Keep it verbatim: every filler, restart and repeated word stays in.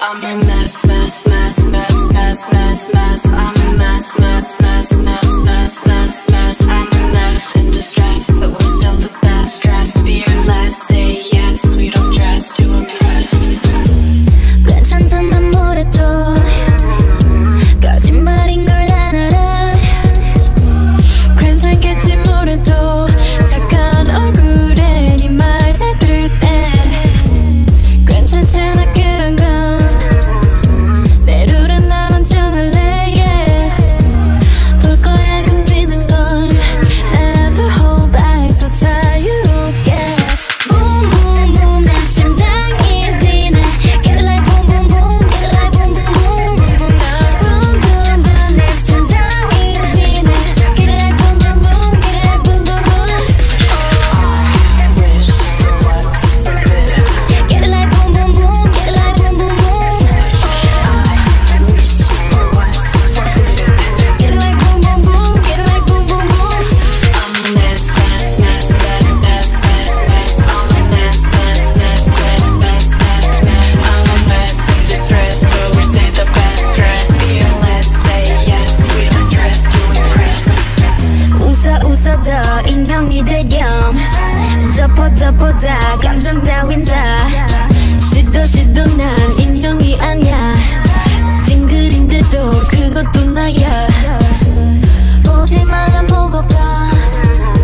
I'm a mess, mess, mess, mess, mess, mess, mess. I'm a mess, mess, mess, mess, mess, mess, mess. I'm a mess in distress, but we're still the best. Dress fearless, say yes. We don't dress to impress. 괜찮단 단 뭐래도 거짓말인 걸 난 알아. 괜찮겠지 뭐래도 착한 얼굴에 네 말 잘 들을 때 괜찮잖아 그런 건 내 룰은 나 먼저 할래 yeah. 볼 거야 금지는 걸 Never hold back 더 자유롭게 Boom boom boom 내 심장이 뛰네 Get it like boom boom boom Get it like boom boom boom Boom boom boom boom 내 심장이 뛰네 Get it like boom boom boom Get it like boom boom boom Wish for what's forbidden. Get it like boom boom boom Get it like boom boom boom Wish for what's forbidden. Get it like boom boom boom Get it like boom boom boom I'm a mess, mess, mess, mess, mess, mess, mess. I'm a mess, mess, mess, mess, mess, mess, mess. I'm a mess in distress, but we say the best dress. Fearless, say yes. We don't dress to impress. 웃어 웃어 더 인형이 되렴 덮어 덮어 다 감정 따윈 다 시도 시도 난 인형이 아니야. 찡그린데도 그건 또 나야. 보지 말란 보고 봐